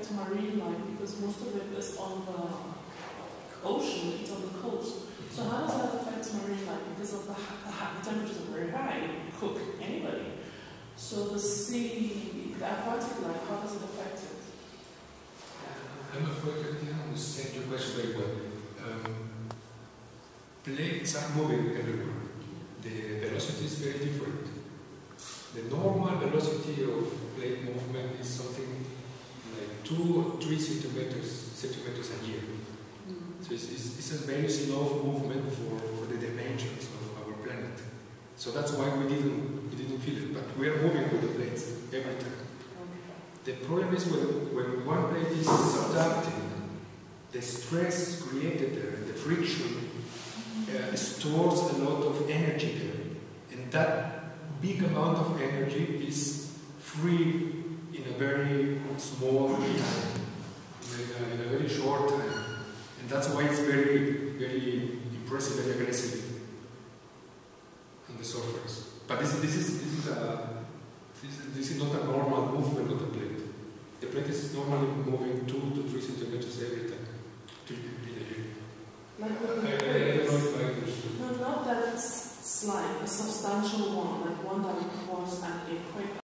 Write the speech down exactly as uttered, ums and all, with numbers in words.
affect marine life? Because most of it is on the ocean, it's on the coast. So how does that affect marine life? Because of the, the, the temperatures are very high, it cook anybody. So the sea, the aquatic life, how does it affect it? I'm afraid I didn't understand your question very well. Um, plates are moving everywhere. The velocity is very different. The normal velocity of plate movement is something like two or three centimeters, centimeters a year. Mm. So it's, it's, it's a very slow movement for, for the dimensions of our planet. So that's why we didn't, we didn't feel it. But we are moving with the plates every time. The problem is when, when one plate is subducting, the stress created there, the friction, uh, stores a lot of energy there. And that big amount of energy is free in a very small time, in a, in a very short time. And that's why it's very, very impressive and aggressive on the surface. But this, this, is, this, is, a, this, is, this is not a normal movement of the plate. The plate is normally moving two to three centimeters every time. Like I, I, I don't know if I understood. No, not that slight, a substantial one, like one that was an equator.